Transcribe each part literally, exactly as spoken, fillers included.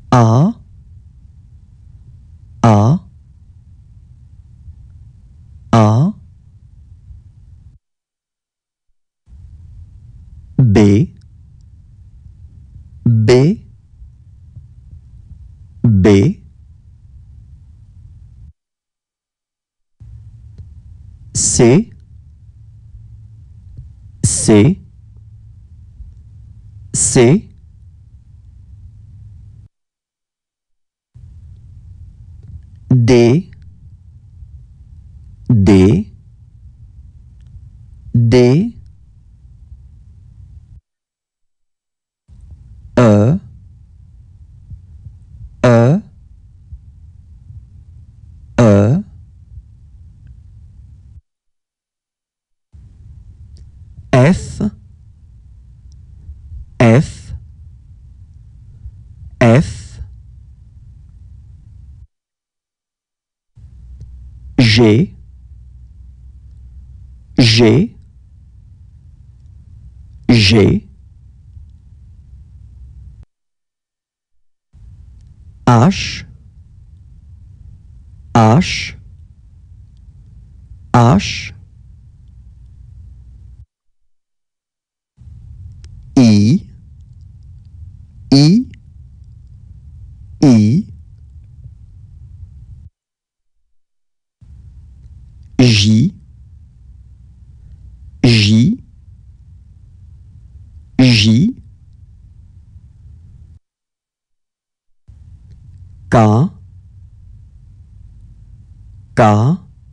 A, A, A, B, B, B, C, C, C, D, D, D, E, E, E, F, F, F, G, G, G, H, H, H, I, I, I, J, J, J, K, K,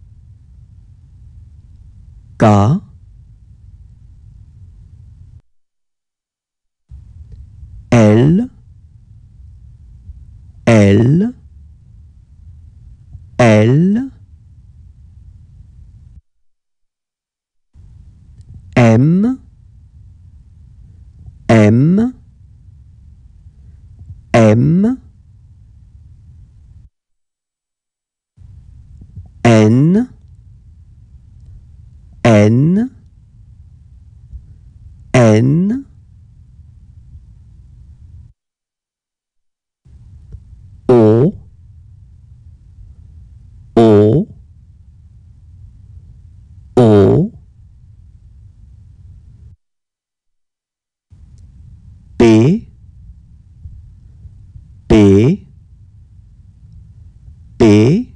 K, L, L, L, M, M, M, N, N, N, O, O, O, P, P, P,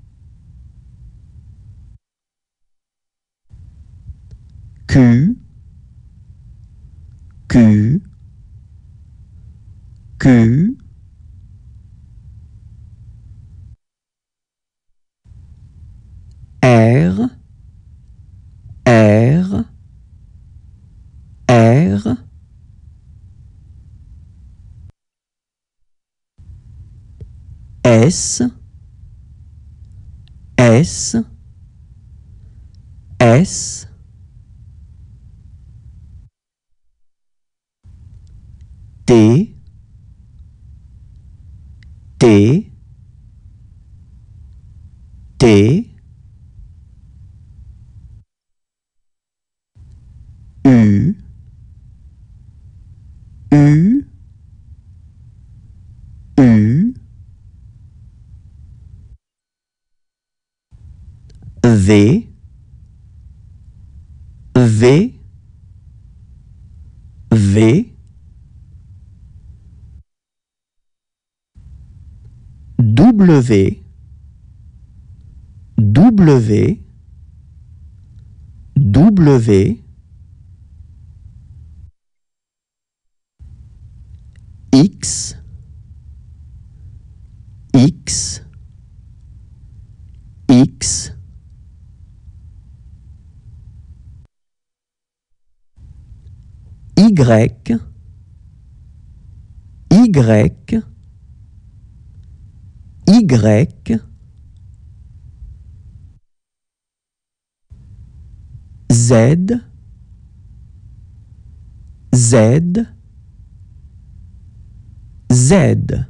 Q, Q, Q, R, R, R, S, S, S, T, T, T, U, U, U, V, V, V, W, W, W, X, X, X, Y, Y, Y, Z, Z, Z.